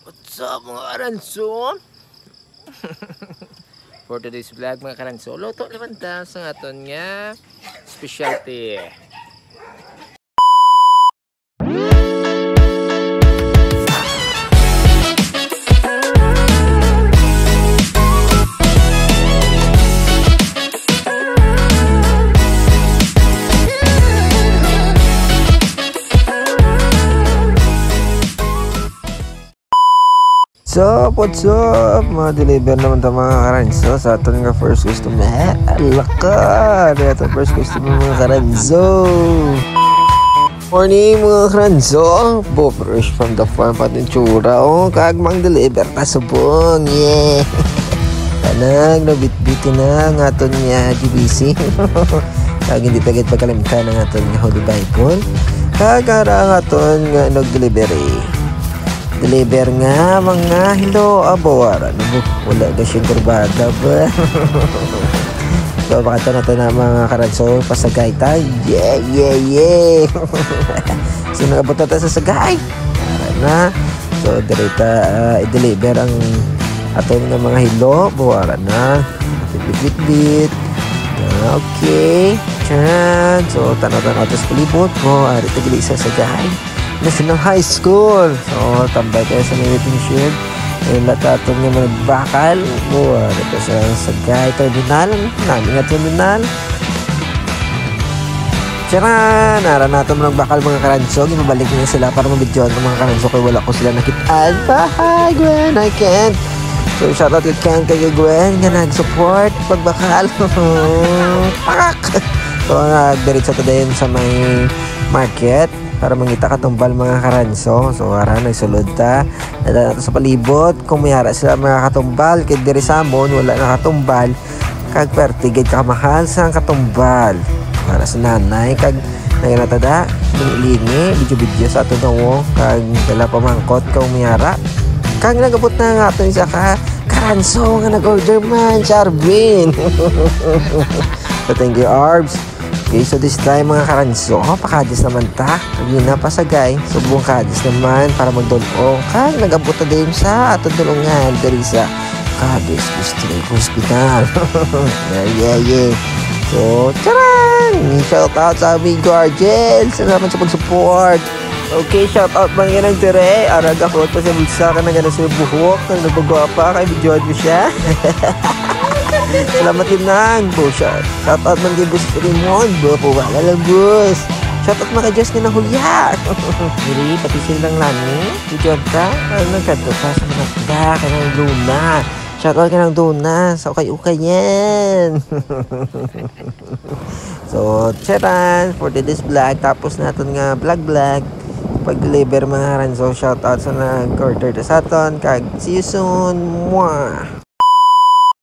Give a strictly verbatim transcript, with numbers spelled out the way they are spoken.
What's up mga karanso? For today's vlog mga karanso, luto naman ta sa aton nga specialty. So, what's up? Ma-deliver naman ta mga karanso sa aton nga first customer. Alaka! Ito first customer mga karanso. Morning mga karanso. Bo, fresh from the farm patin tsura. Oh, kagmang deliver ta subong. Yeah! Tanag, nabit-bitin na ng aton nga G B C. Kag hindi tagit pagkalimtan ng aton nga Holy Bible. Kagara ang aton nga nag-delivery. Deliver nga mga hello abawara no wala ga siyang kurbada ba. So baka ito na ito na mga karanso pasagay tayo. Yeah yeah yeah. So nagabot na tayo sa sagay para na. So direta uh, i-deliver ang aton nga mga hello abawara na bit bit bit. Uh, okay chan. So tanaw-tanaw ito sa palibot mo ari tagili sa sagay National High School. So, tambay tayo sa may waiting shed. Eh, latatong nga magbakal. Buwa, ito sa Sagay Terminal. Namin nga terminal. Tiyara, nara natin mo nagbakal mga karanso. Gimabalik na sila para mabidyoan ng mga karanso kaya wala ko sila nakitaan. Hi, Gwen, I can't. So, shoutout kay Ken kay Gwen nga nag-support pagbakal. Pak! So, nagdiritso tayo sa may market para mangita katumbal mga karanso. So ara nagsulod ta nada nato sa palibot kung mayara sila mga katumbal kay diri sa amon wala na katumbal kag pertigid ka mahal sa katumbal para sa nanay kag naganatada lini video-video sa ato daw kag dala pamangkot kung mayara kag nagabot na nga ato isa ka karanso nga nag-order man Charvin. So thank you Arbs. Okay, so this time mga karanso, oh, pakadis naman ta. Lagi na pasagay, subong kadis naman para magdulong. Kag nagabot na din sa ato dulungan dari sa Kadis District Hospital. Yeah, yeah, yeah. So, charan! Shout out sa amigo Argel. Salamat sa pag-support. Okay, shout out man nga ng tire. Arag ako pa sa bulsa ka na gano'n sa buhok. Nang nagpagwapa, kay videoan mo siya. Salamat din nang po siya. Shout out man kay Boss Raymond. Bo po wala lang boss. Shout out mga Diyos nga na hulya. Diri, pati silang lani. Videoan ka. Ano nagkado ka sa mga tida. Kanang luna. Shout out ka ng duna. Sa ukay-ukay yan. So, charan. For today's vlog. Tapos natin nga vlog-vlog. Pag-deliver mga karanso. Shout out sa nag-order sa aton. Kag see you soon. Mwah.